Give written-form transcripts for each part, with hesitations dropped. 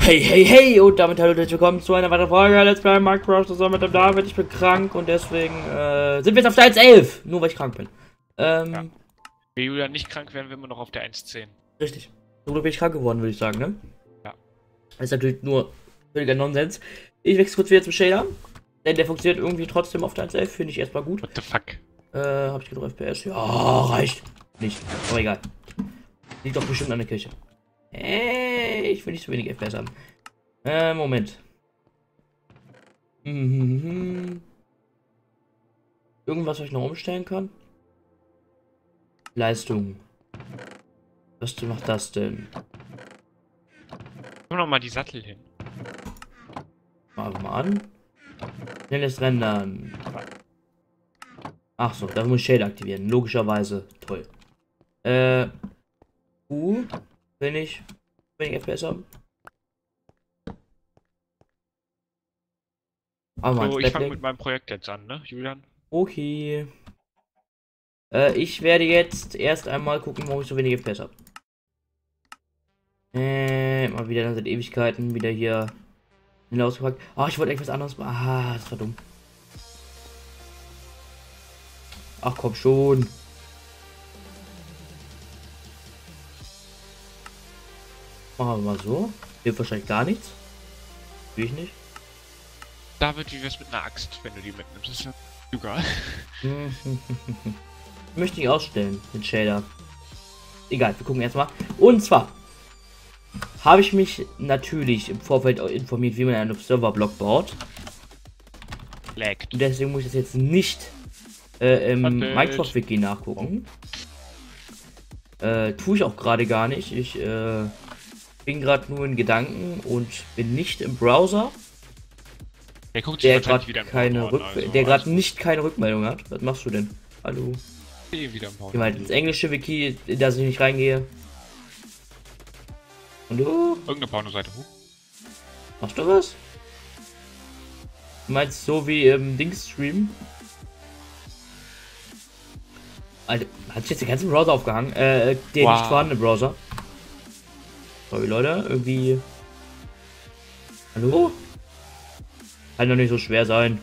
Hey, hey, hey! Und damit hallo und herzlich willkommen zu einer weiteren Folge Let's Play Minecraft zusammen mit dem David. Ich bin krank und deswegen sind wir jetzt auf der 1.11. Nur weil ich krank bin. Ja. Wenn Julian nicht krank wären, wir immer noch auf der 1.10. Richtig. So bin ich krank geworden, würde ich sagen, ne? Ja. Das ist natürlich nur völliger Nonsens. Ich wechsle kurz wieder zum Shader. Denn der funktioniert irgendwie trotzdem auf der 1.11. Finde ich erstmal gut. What the fuck? Hab ich genug FPS? Ja, reicht. Nicht. Aber egal. Liegt doch bestimmt an der Kirche. Ich will nicht so wenig FPS haben. Moment. Irgendwas, was ich noch umstellen kann? Leistung. Was macht das denn? Nimm noch mal die Sattel hin. Mal an. Schnelles Rendern. Ach so, da muss ich Shade aktivieren. Logischerweise. Toll. Wenn ich FPS haben. So, ich fange mit meinem Projekt jetzt an, ne, Julian? Okay. Ich werde jetzt erst einmal gucken, warum ich so wenig FPS habe. Mal wieder seit Ewigkeiten wieder hier hinausgepackt. Ah, ich wollte etwas anderes machen. Ah, das war dumm. Ach komm schon. Machen wir mal so. Hilft wahrscheinlich gar nichts. Will ich nicht. David, wie wär's mit einer Axt, wenn du die mitnimmst? Das ist ja egal. Möchte ich ausstellen, den Shader. Egal, wir gucken jetzt mal. Und zwar habe ich mich natürlich im Vorfeld informiert, wie man einen Serverblock baut. Laggt. Und deswegen muss ich das jetzt nicht im Minecraft-Wiki nachgucken. Tue ich auch gerade gar nicht. Ich bin gerade nur in Gedanken und bin nicht im Browser. Der gerade keine nicht keine Rückmeldung hat. Was machst du denn? Hallo. Wieder im Ich meine ins englische Wiki, in das ich nicht reingehe. Und du? Irgendeine Pornoseite. Machst du was? Du meinst so wie im Dings-Stream? Alter, hat sich jetzt den ganzen Browser aufgehangen? Der nicht vorhandene Browser. Sorry, Leute, irgendwie... Hallo? Kann doch nicht so schwer sein.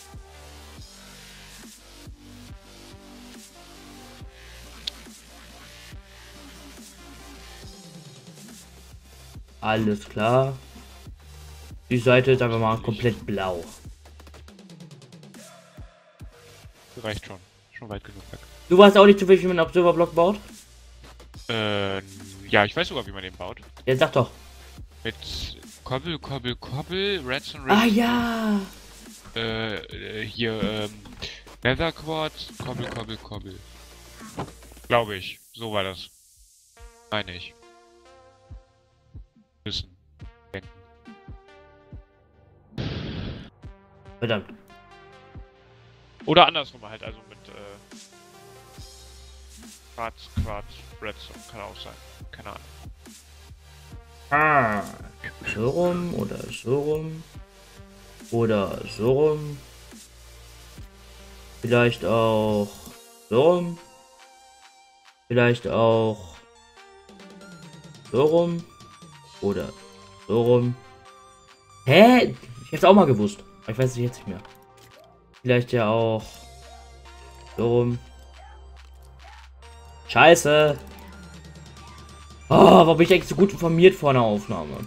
Alles klar. Die Seite ist einfach mal komplett blau. Reicht schon. Schon weit genug weg. Du weißt auch nicht zufällig, wie man einen Observer-Block baut? Ja, ich weiß sogar, wie man den baut. Ja, sag doch. Mit Kobbel, Redstone. Ah ja! Hier, Nether Quartz, Kobbel. Glaube ich. So war das. Meine ich. Wissen. Denken. Verdammt. Oder andersrum halt, also mit, Quartz, Redstone. Kann auch sein. Keine Ahnung. Ah. So rum oder so rum. Oder so rum. Vielleicht auch so rum. Vielleicht auch so rum. Oder so rum. Hä? Ich hätte es auch mal gewusst. Aber ich weiß es jetzt nicht mehr. Vielleicht ja auch so rum. Scheiße. Oh, warum bin ich eigentlich so gut informiert vor einer Aufnahme?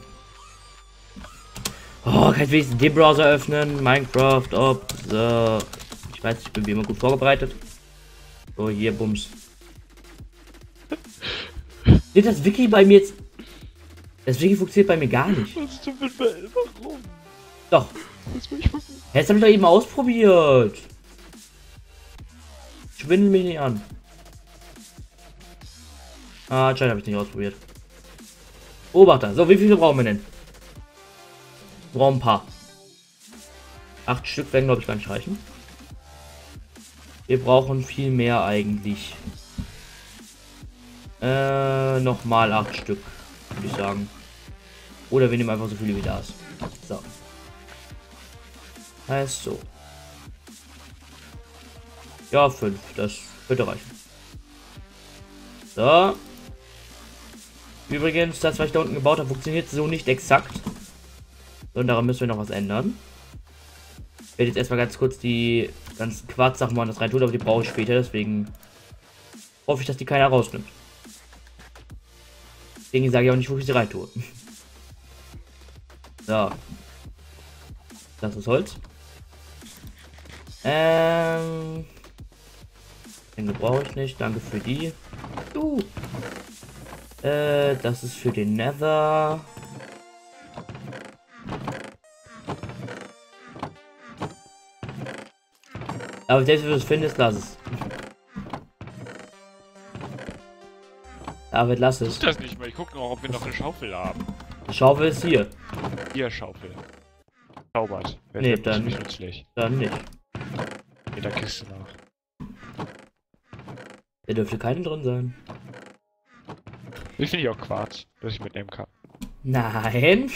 Oh, kann ich wenigstens den Browser öffnen? Minecraft, so. Ich weiß, ich bin wie immer gut vorbereitet. So, hier, Bums. Nee, das Wiki bei mir jetzt... Das Wiki funktioniert bei mir gar nicht. Was du mit mir? Warum? Doch. Jetzt habe ich doch eben ausprobiert. Schwindel mich nicht an. Ah, anscheinend habe ich nicht ausprobiert. Beobachter. So, wie viele brauchen wir denn? Wir brauchen ein paar. 8 Stück werden, glaube ich, gar nicht reichen. Wir brauchen viel mehr eigentlich. Nochmal 8 Stück, würde ich sagen. Oder wir nehmen einfach so viele wie da ist. So. Heißt so. Ja, 5. Das könnte reichen. So. Übrigens, das, was ich da unten gebaut habe, funktioniert so nicht exakt. Und daran müssen wir noch was ändern. Ich werde jetzt erstmal ganz kurz die ganzen Quarz-Sachen machen, das rein tun, aber die brauche ich später, deswegen hoffe ich, dass die keiner rausnimmt. Deswegen sage ich auch nicht, wo ich sie rein tue. So. Das ist Holz. Den brauche ich nicht. Danke für die. Das ist für den Nether. Aber selbst wenn du es findest, lass es. David, lass es. Ich das nicht mehr. Ich gucke noch, ob wir noch eine Schaufel haben. Die Schaufel ist hier. Hier, Schaufel. Zaubert. Nee, dann nicht nützlich. Dann nicht. In der Kiste nach. Da dürfte keine drin sein. Ich finde ich auch Quarz, dass ich mitnehmen kann. Nein.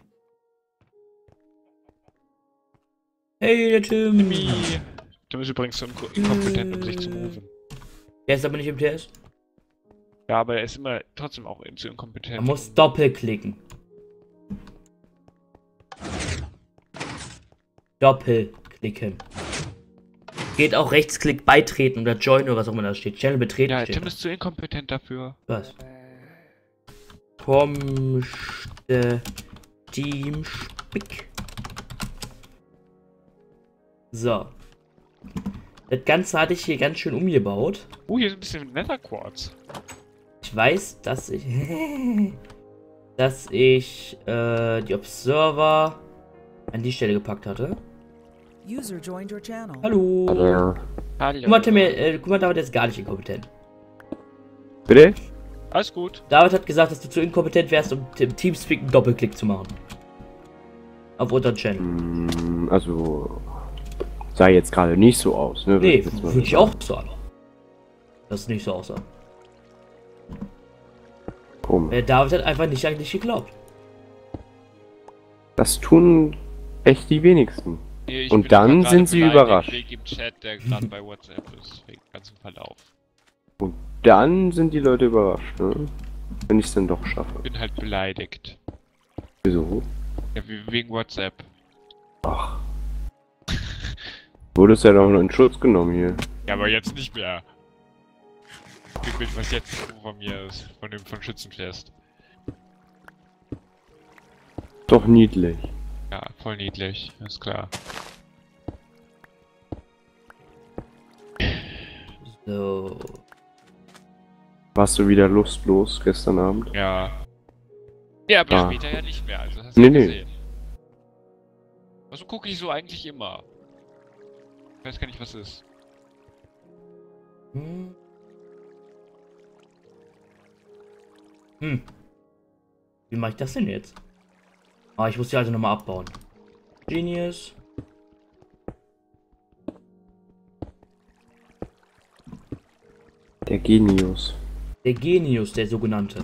Hey, der Tim. Tim ist übrigens so inkompetent, um sich zu moven. Der ist aber nicht im TS. Ja, aber er ist immer trotzdem auch zu inkompetent. Man muss doppelklicken. Doppelklicken. Geht auch Rechtsklick beitreten oder join oder was auch immer da steht. Channel betreten. Ja, steht Tim da. ist zu inkompetent dafür. Was? Team Spick. So. Das Ganze hatte ich hier ganz schön umgebaut. Hier ist ein bisschen Netherquarz. Ich weiß, dass ich die Observer an die Stelle gepackt hatte. User joined your channel. Hallo. Hallo. Hallo. Guck mal, David ist gar nicht inkompetent. Bitte? Alles gut. David hat gesagt, dass du zu inkompetent wärst, um im Teamspeak einen Doppelklick zu machen. Auf unseren Channel. Also, sah jetzt gerade nicht so aus, ne? Nee, würde ich auch sagen. Das ist nicht so aussah. Komisch. David hat einfach nicht eigentlich geglaubt. Das tun echt die wenigsten. Nee, ich Und bin dann gerade sind sie beleidigt überrascht. Wegen dem Chat, der gerade bei WhatsApp ist, wegen dem ganzen Verlauf. Und dann sind die Leute überrascht, ne? Wenn ich es dann doch schaffe. Ich bin halt beleidigt. Wieso? Ja, wegen WhatsApp. Ach. Wurde es ja doch noch in Schutz genommen hier. Ja, aber jetzt nicht mehr. Das Bild, was jetzt von mir ist, von Schützenfest. Doch niedlich. Ja, voll niedlich, ist klar. So. Warst du wieder lustlos gestern Abend? Ja. Ja, aber Ah. später ja nicht mehr, also hast Nee, du nee. gesehen. Also gucke ich so eigentlich immer. Ich weiß gar nicht, was ist. Hm. Wie mache ich das denn jetzt? Ah, ich muss die also nochmal abbauen. Genius. Der Genius. Der Genius, der sogenannte.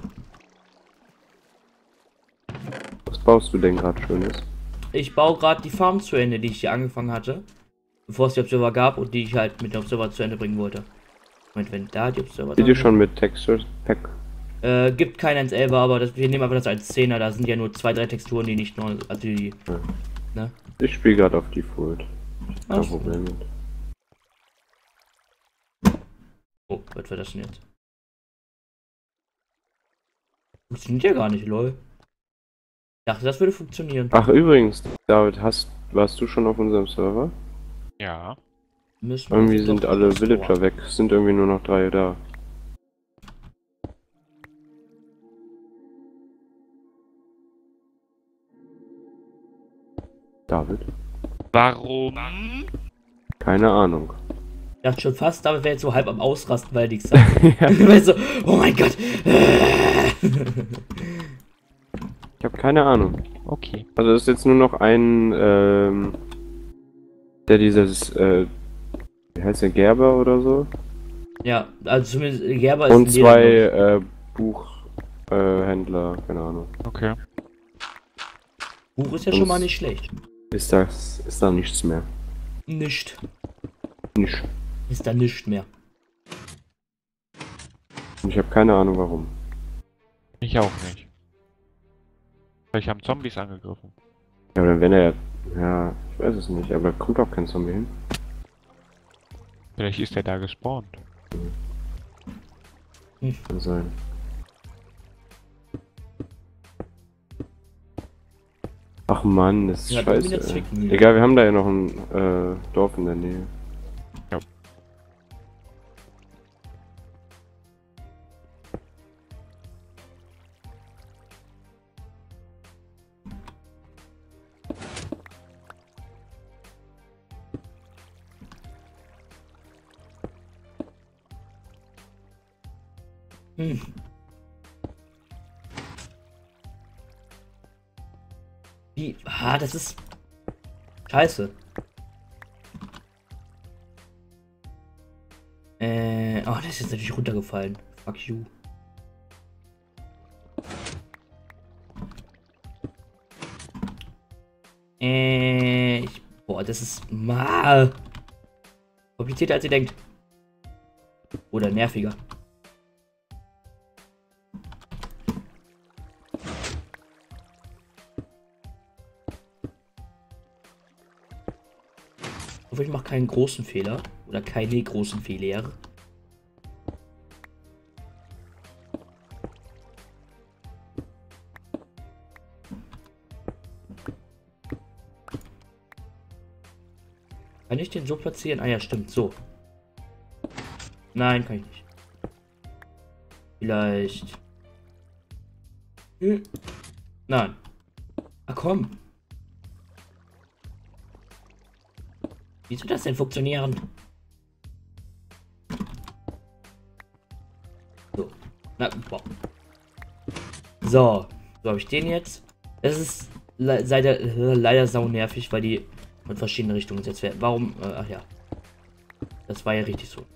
Was baust du denn gerade Schönes? Ich baue gerade die Farm zu Ende, die ich hier angefangen hatte. Bevor es die Observer gab und die ich halt mit dem Observer zu Ende bringen wollte. Moment, wenn da die Observer Seht ihr schon mit Texture Pack? gibt kein 1.11, aber wir nehmen einfach das als 10er. Da sind ja nur 2-3 Texturen, die nicht neu. Also die. Ja. Ne? Ich spiele gerade auf Default. Kein Ach so. Problem mit. Oh, was war das denn jetzt? Funktioniert ja gar nicht, lol. Ich dachte, das würde funktionieren. Ach übrigens, David, warst du schon auf unserem Server? Ja. Müssen wir Irgendwie doch- sind alle Villager weg. Es sind irgendwie nur noch 3 da. David? Warum? Keine Ahnung. Ich dachte schon fast, David wäre jetzt so halb am Ausrasten, weil er nichts sagt. Weil so, oh mein Gott. Ich habe keine Ahnung. Okay. Also es ist jetzt nur noch ein, der dieses, wie heißt der, Gerber oder so? Ja, also zumindest Gerber ist Und ein 2 Leder, Buchhändler, keine Ahnung. Okay. Buch ist ja schon mal nicht schlecht. Ist da nichts mehr. Nicht. Nicht. Ist da nicht mehr. Und ich habe keine Ahnung warum. Ich auch nicht. Vielleicht haben Zombies angegriffen. Ja, aber dann wenn er. Ja, ich weiß es nicht, aber da kommt auch kein Zombie hin. Vielleicht ist er da gespawnt. Kann sein. Ach Mann, das ist Ja, scheiße. wieder zwicken. Egal, wir haben da ja noch ein Dorf in der Nähe. Ja. Hm. Wie? Ah, das ist scheiße. Oh, das ist jetzt natürlich runtergefallen. Fuck you. Boah, das ist mal komplizierter als ihr denkt. Oder nerviger. Ich hoffe, ich mache keinen großen Fehler. Oder keine großen Fehler. Kann ich den so platzieren? Ah ja, stimmt, so. Nein, kann ich nicht. Vielleicht. Nein. Ach komm. Wie soll das denn funktionieren? So. Na, boah. So. So habe ich den jetzt. Das ist leider sau nervig, weil die in verschiedene Richtungen gesetzt werden. Warum? Ach ja. Das war ja richtig so.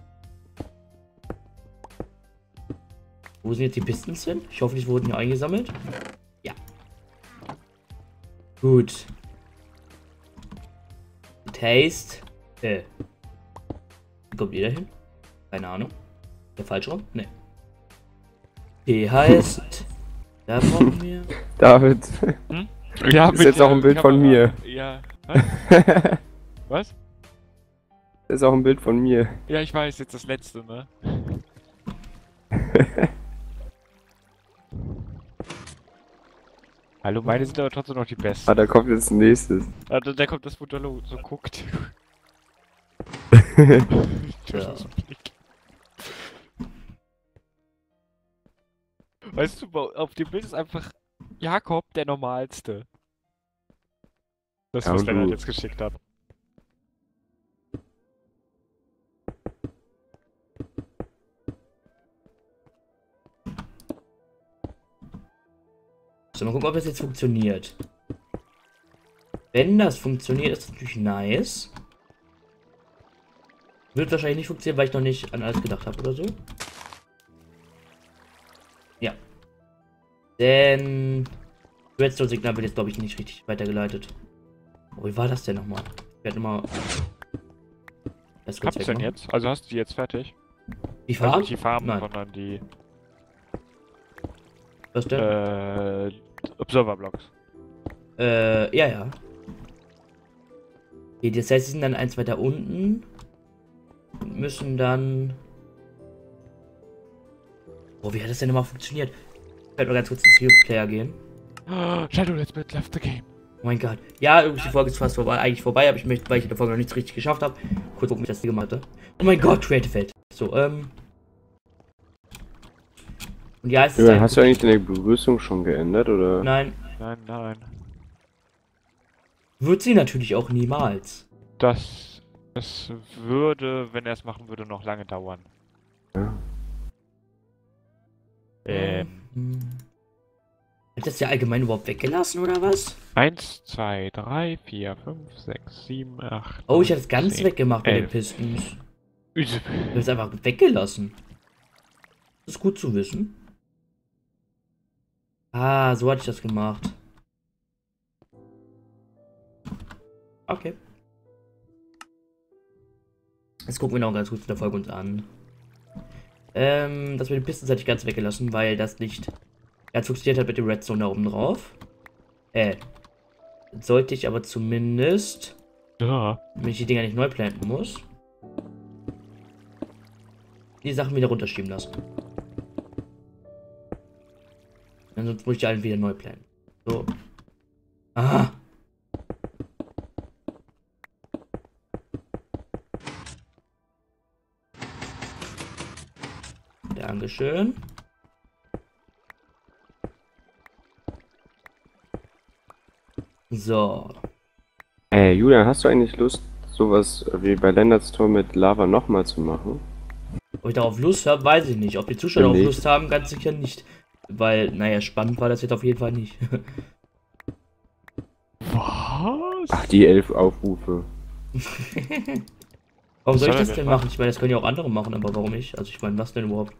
Wo sind jetzt die Pistons hin? Ich hoffe, die wurden hier eingesammelt. Ja. Gut. Taste. Wie kommt ihr da hin? Keine Ahnung. Der falsche Raum? Ne. T heißt. Da brauchen wir. David, Ja, das ist jetzt auch ein Bild von mir. Ja. Was? Was? Das ist auch ein Bild von mir. Ja, ich weiß, jetzt das letzte, ne? Hallo, meine sind aber trotzdem noch die besten. Ah, da kommt jetzt nächstes. Also, da kommt das Wunderlo so guckt. Ja. Weißt du, auf dem Bild ist einfach Jakob der Normalste. Das, Ja, was und der halt du. jetzt geschickt hat. So, mal gucken, ob das jetzt funktioniert. Wenn das funktioniert, ist das natürlich nice. Wird wahrscheinlich nicht funktionieren, weil ich noch nicht an alles gedacht habe oder so. Ja. Denn Redstone-Signal wird jetzt, glaube ich, nicht richtig weitergeleitet. Oh, wie war das denn nochmal? Ich werde nochmal. Hab's denn jetzt? Also hast du die jetzt fertig? Die Also Farben? nicht die Farben, Nein. sondern die Was denn? Observer-Blocks. Ja, ja. Okay, das heißt, sie sind dann eins weiter unten. Und müssen dann. Oh, wie hat das denn nochmal funktioniert? Ich werde mal ganz kurz ins Player gehen. Shadow, let's build left the game. Oh mein Gott. Ja, die Folge ist fast vorbei, eigentlich vorbei, aber ich möchte, weil ich in der Folge noch nichts richtig geschafft habe, kurz gucken, wie ich das hier gemacht habe. Oh mein Gott, Creative Feld. So, Und ja, es ist Ja, hast du eigentlich deine Begrüßung schon geändert, oder? Nein, Nein, nein. wird sie natürlich auch niemals. Das würde, wenn er es machen würde, noch lange dauern. Ja. Hat das ja allgemein überhaupt weggelassen, oder was? 1, 2, 3, 4, 5, 6, 7, 8. Oh, ich habe das ganz 10, weggemacht bei den 11. Pistons. Ich habe es einfach weggelassen. Das ist gut zu wissen. Ah, so hatte ich das gemacht. Okay. Jetzt gucken wir noch ganz kurz in der Folge uns an. Das mit den Pistons hatte ich ganz weggelassen, weil das nicht ganz funktioniert hat mit dem Redstone da oben drauf. sollte ich aber zumindest, Ja. wenn ich die Dinger nicht neu planten muss, die Sachen wieder runterschieben lassen. Sonst muss ich die alle wieder neu planen. So. Ah! Dankeschön. So. Julian, hast du eigentlich Lust, sowas wie bei Lennarts Tor mit Lava nochmal zu machen? Ob ich darauf Lust habe, weiß ich nicht. Ob die Zuschauer darauf Nicht. Lust haben, ganz sicher nicht. Weil, naja, spannend war das jetzt auf jeden Fall nicht. Was? Ach, die 11 Aufrufe. Warum soll ich soll er das denn denn machen? machen? Ich meine, das können ja auch andere machen, aber warum ich? Also ich meine, was denn überhaupt?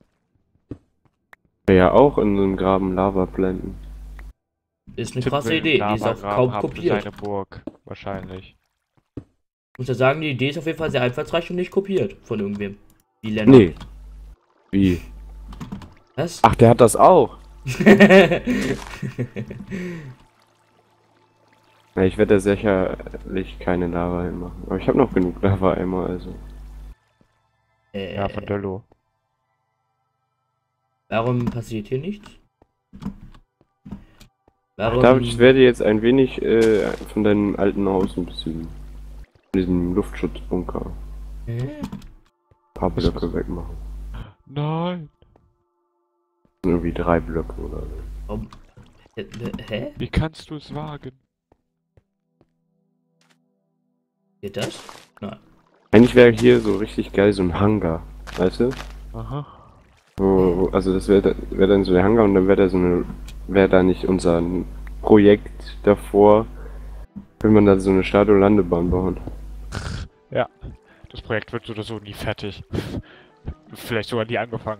Ja, auch in so einem Graben Lava blenden. Ist eine Tim krasse will Idee, die ist auch Lavagraben kaum haben für kopiert. seine Burg, wahrscheinlich. Ich muss ja sagen, die Idee ist auf jeden Fall sehr einfallsreich und nicht kopiert von irgendwem. Wie Lennart. Nee. Wie? Was? Ach, der hat das auch. Na, ich werde da sicherlich keine Lava hinmachen. Aber ich habe noch genug Lava-Eimer, also. Ja, von Döllo. Warum passiert hier nichts? Ach, Warum? David, ich werde jetzt ein wenig von deinem alten Haus ein bisschen. Von diesem Luftschutzbunker. Ein paar Blöcke wegmachen. Nein. Irgendwie 3 Blöcke oder so. Warum? Hä? Wie kannst du es wagen? Geht das? Nein. Eigentlich wäre hier so richtig geil so ein Hangar, weißt du? Aha. Also das wäre dann so der Hangar und dann wäre da nicht unser Projekt davor, wenn man da so eine Start- und Landebahn bauen. Ja. Das Projekt wird so oder so nie fertig. Vielleicht sogar nie angefangen.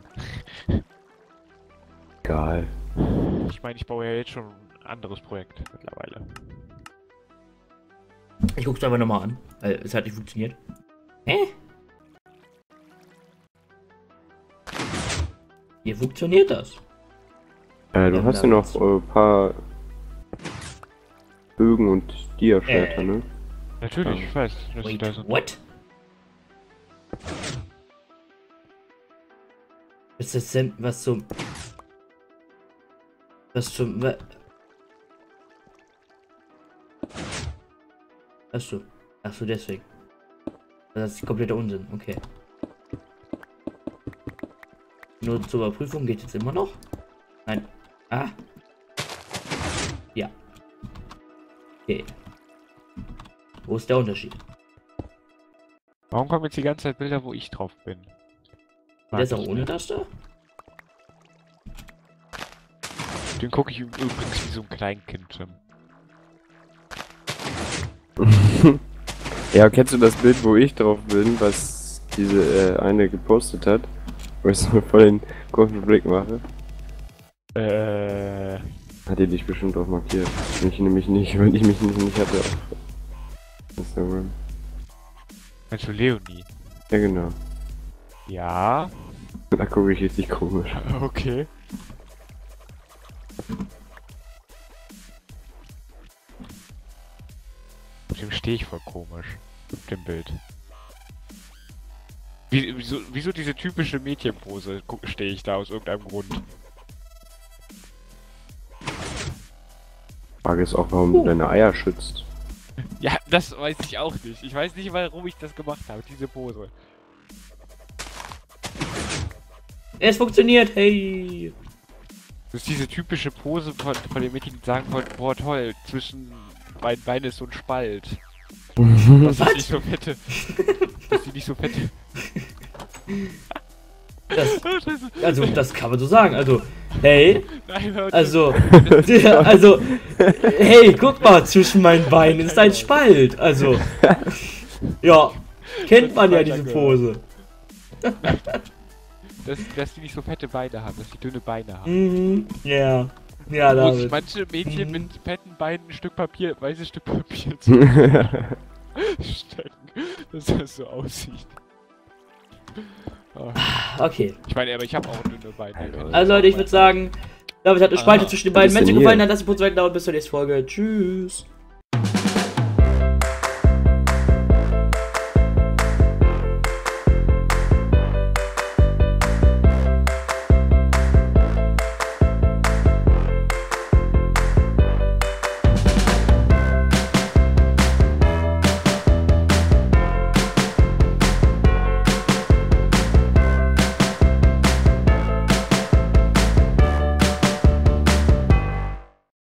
Geil. Ich meine, ich baue ja jetzt schon ein anderes Projekt mittlerweile. Ich guck's einfach nochmal an, weil es hat nicht funktioniert. Hä? Hier funktioniert das. Du Ja, hast ja noch ein paar Bögen und Dia-Schwerter, ne? Natürlich, ich weiß, dass die Wait, da sind. what? Ist das denn was zum... Was zum... Achso. Achso, deswegen. Das ist kompletter Unsinn, okay. Nur zur Überprüfung geht jetzt immer noch? Nein. Ah. Ja. Okay. Wo ist der Unterschied? Warum kommen jetzt die ganze Zeit Bilder, wo ich drauf bin? Der ist auch ich ohne nicht. Taste? Den gucke ich übrigens wie so ein Kleinkind. Ja, kennst du das Bild, wo ich drauf bin, was diese eine gepostet hat? Wo ich so voll den großen Blick mache? Hat die dich bestimmt drauf markiert. Ich nämlich nicht, weil ich mich nicht hatte auf Instagram. Meinst du Leonie? Ja, genau. Ja. Da gucke ich richtig komisch. Okay. Auf dem stehe ich voll komisch. Auf dem Bild. Wieso diese typische Mädchenpose stehe ich da aus irgendeinem Grund? Frage ist auch, warum du deine Eier schützt. Ja, das weiß ich auch nicht. Ich weiß nicht, warum ich das gemacht habe, diese Pose. Es funktioniert, hey! Das ist diese typische Pose von den Mädchen, die sagen wollen, boah toll, zwischen meinen Beinen ist so ein Spalt. Dass ich nicht so fette. Dass die nicht so fette. Das, Oh, Scheiße. also, das kann man so sagen. Also, hey, Nein, Leute. also, hey, guck mal, zwischen meinen Beinen ist ein Spalt. Also, ja, kennt man ja diese Pose. Dass die nicht so fette Beine haben, dass die dünne Beine haben. Mhm, ja. Ja, Wo sich David. manche Mädchen Mhm. mit fetten Beinen ein Stück Papier, weißes Stück Papier zu stecken, dass das so aussieht. Oh. Okay. Ich meine, aber ich habe auch dünne Beine. Also, Leute, ich würde sagen, David hat eine Spalte zwischen den beiden Was ist denn Menschen hier? gefallen, hat das Punkt dauert bis zur nächsten Folge. Tschüss.